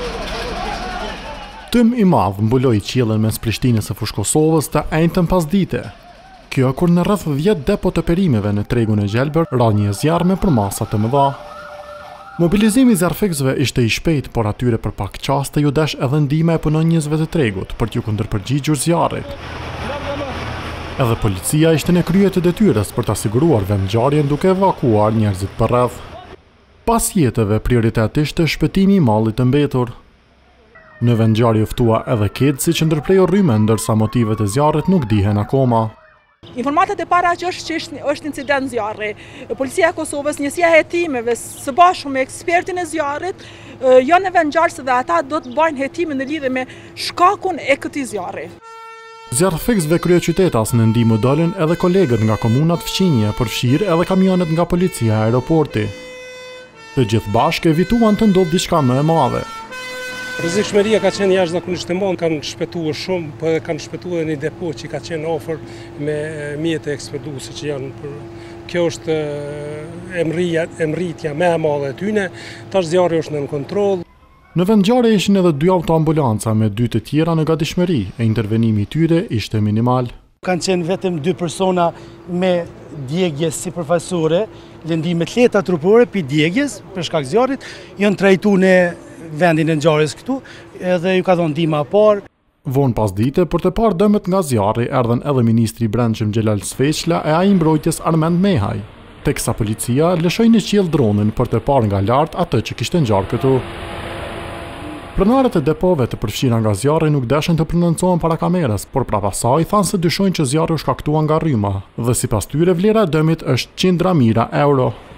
Tym I madh mbuloi qiellin mes Prishtinës së fushë Kosovës të njëjtën pasdite. Kjo kur në rreth 10 depo të perimeve në tregun e Gjelbër ra një zjarme për masa të mëdha. Mobilizimi I zjarfikësve ishte I shpejt, por atyre për pak qaste ju desh edhe ndihma e punonjësve të tregut për t'ju kundërpërgjigjur zjarrit. Edhe policia ishte në krye të detyrës për ta siguruar vendngjarjen duke evakuar njerëzit përreth. Pas jetëve prioritetisht shpëtimi I mallit të mbetur. Në vendngjarje ftua edhe kedësi që ndërplej rrymë, ndërsa motivet e zjarrit nuk dihen akoma. Informatat e para që është incident zjarri. Policia e Kosovës, njësia e hetimeve së bashku me ekspertin e zjarrit, janë në vendngjarës dhe ata do të bajnë hetimin në lidhje me shkakun e këtij zjarri. Zjarfikësve kryeqytetas në ndihmë dalën edhe kolegët nga komunat fqinje, përfshirë edhe kamionet nga policia e aeroporti. Të gjithë bashkë evituan të ndodhë diçka më e madhe. Rrezikshmëria ka qenë jashtëzakonisht e madhe, kanë shpëtuar shumë, po kanë shpëtuar një depo që ka qenë afër me mjete ekspeduese që janë për. Kjo është emritja më e madhe e tyre, tash zjarri është në kontroll. Në vendngjarje ishin edhe 2 autoambulanca me 2 të tjera në gatishmëri e intervenimi I tyre ishte minimal. Kanë qenë vetëm 2 persona me djegje sipërfaqësore, lëndime të lehta trupore pi djegjes për shkak zjarrit, janë trajtuar në vendin e ngjarjes këtu, edhe ju ka dhënë ndihma e parë. Vonë pas dite, për të parë dëmet nga zjarri, erdhen edhe ministri I Brendshëm Xhelal Sfeqla e ai mbrojtjes Armend Mehaj, teksa policia lëshoi në qiell dronin për të parë nga lart atë që kishte ngjarë këtu. Pronarët e depove të përfshira nga zjarri nuk deshin të prononcohen para kamerës, por prapa saj thanë se dyshojnë që zjarri u shkaktua nga rryma, dhe sipas tyre vlera e dëmit është 100 mijë euro.